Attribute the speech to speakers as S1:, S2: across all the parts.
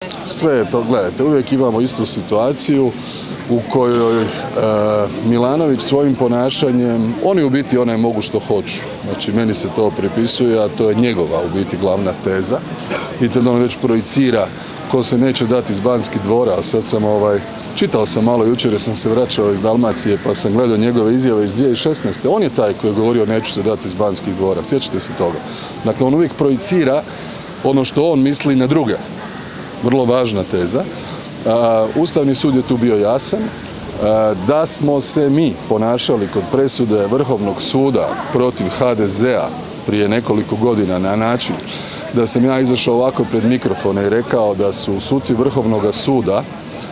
S1: Sve je to, gledajte, uvijek imamo istu situaciju u kojoj Milanović svojim ponašanjem, oni u biti onaj mogu što hoću. Znači, meni se to pripisuje, a to je njegova u biti glavna teza. I tada on već projicira ko se neće dati iz Banskih dvora, a sad sam čitao sam malo jučer jer sam se vraćao iz Dalmacije pa sam gledao njegove izjave iz 2016. On je taj koji je govorio neću se dati iz Banskih dvora, sjećate se toga. Dakle, on uvijek projicira ono što on misli na druge. Vrlo važna teza. Ustavni sud je tu bio jasan. Da smo se mi ponašali kod presude Vrhovnog suda protiv HDZ-a prije nekoliko godina na način da sam ja izašao ovako pred mikrofone i rekao da su suci Vrhovnog suda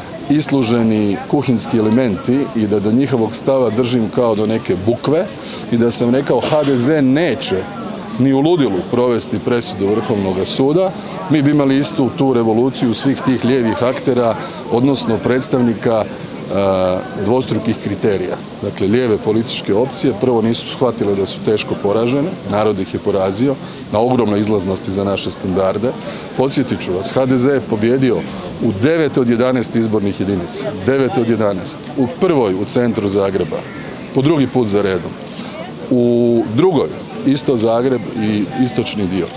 S1: isluženi kuhinski elementi i da do njihovog stava držim kao do neke bukve i da sam rekao HDZ neće ni u ludilu provesti presudu Vrhovnog suda, mi bi imali istu tu revoluciju svih tih lijevih aktera, odnosno predstavnika dvostrukih kriterija. Dakle, lijeve političke opcije prvo nisu shvatile da su teško poražene, narod ih je porazio na ogromnoj izlaznosti za naše standarde. Podsjetit ću vas, HDZ je pobjedio u 9 od 11 izbornih jedinica. 9 od 11. U prvoj u centru Zagreba, po drugi put za redom. U drugoj isto Zagreb i istočni dio.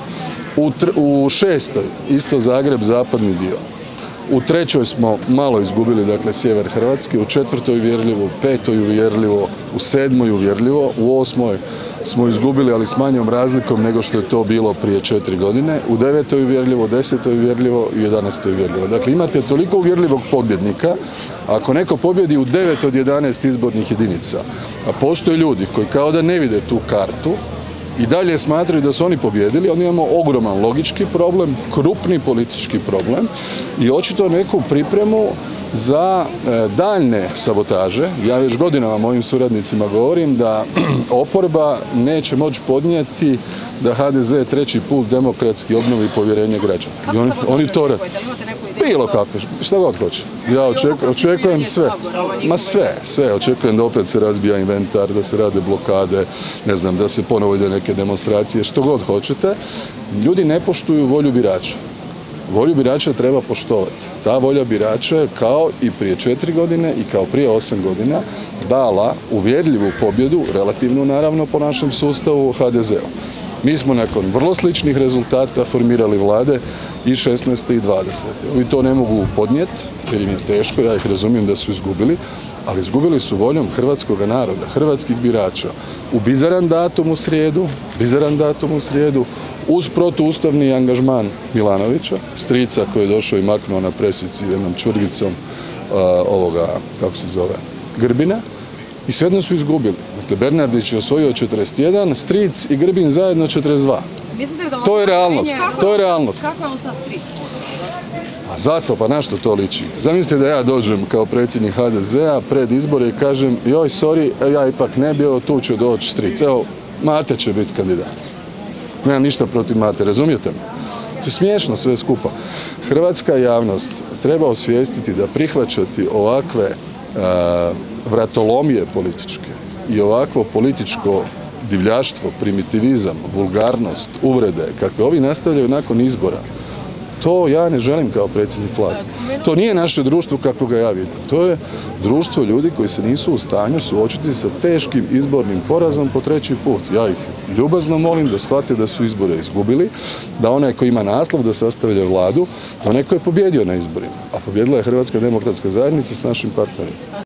S1: U šestoj isto Zagreb, zapadni dio. U trećoj smo malo izgubili, dakle, sjever Hrvatske, u četvrtoj uvjerljivo, u petoj uvjerljivo, u sedmoj uvjerljivo, u osmoj smo izgubili, ali s manjom razlikom nego što je to bilo prije 4 godine, u devetoj uvjerljivo, 10. uvjerljivo i 11. uvjerljivo. Dakle, imate toliko uvjerljivog pobjednika, ako neko pobjedi u 9 od 11 izbornih jedinica, a postoje ljudi koji kao da ne vide tu kartu, i dalje smatraju da su oni pobjedili, onda imamo ogroman logički problem, krupni politički problem i očito neku pripremu za daljne sabotaže. Ja već godinama mojim suradnicima govorim da oporba neće moći podnijeti da HDZ treći put demokratski obnovi povjerenje građana. Oni to rade. Bilo kako, šta god hoće. Ja očekujem sve. Ma sve. Očekujem da opet se razbija inventar, da se rade blokade, ne znam, da se ponovo ide neke demonstracije, što god hoćete. Ljudi ne poštuju volju birača. Volju birača treba poštovati. Ta volja birača je kao i prije 4 godine i kao prije 8 godina dala uvjerljivu pobjedu, relativnu naravno po našem sustavu, HDZ-u. Mi smo nakon vrlo sličnih rezultata formirali vlade i 16. i 20. Ovi to ne mogu podnijeti jer im je teško, ja ih razumijem da su izgubili, ali izgubili su voljom hrvatskog naroda, hrvatskih birača u bizaran datum u srijedu, uz protuustavni angažman Milanovića, strica koji je došao i maknuo na presici jednom čvrgicom Grbina, i svejedno su izgubili. Dakle, Bernardić je osvojio 41, stric i Grbin zajedno 42. To je realnost.
S2: Kako je on sa stric?
S1: Zato, pa na što to liči? Zamislite da ja dođem kao predsjednik HDZ-a pred izbore i kažem joj, sorry, ja ipak ne bi, evo tu će doći stric. Evo, Mate će biti kandidat. Nemam ništa protiv Mate, razumijete me? To je smiješno sve skupa. Hrvatska javnost treba osvijestiti da prihvaćati ovakve vratolomije političke i ovakvo političko divljaštvo, primitivizam, vulgarnost, uvrede, kakve ovi nastavljaju nakon izbora, to ja ne želim kao predsjednik vlade. To nije naše društvo kako ga ja vidim. To je društvo ljudi koji se nisu u stanju suočiti sa teškim izbornim porazom po 3. put. Ja ih ljubazno molim da shvate da su izbore izgubili, da onaj koji ima naslov da sastavlja vladu, da onaj koji je pobjedio na izborima, a pobjedila je Hrvatska demokratska zajednica s našim partnerima.